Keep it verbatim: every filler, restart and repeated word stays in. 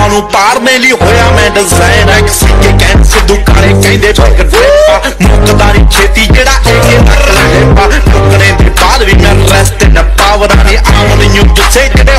ਨੂੰ ਪਾੜਨੇ ਲਈ ਹੋਇਆ ਮੈਂ ਡਿਜ਼ਾਈਨ ਐ ਸਿੱਕੇ ਕਹਿਣ ਸਿੱਧੂ ਕਾਲੇ ਕਹਿੰਦੇ ਫਿਕਰ ਫੇਪਾ ਮੁੱਕਦਾ ਨੀ ਛੇਤੀ ਜਿਹੜਾ ਇਹ ਰੱਖ ਲੈ ਪਾ ਟੁਕੜੇ ਦੇ ਬਾਅਦ ਵੀ ਮੈਂ ਰੈਸਟ ਨਾ ਪਾਵਰ ਨਹੀਂ ਆਉਣ ਯੂ ਟੂ ਟੇਕ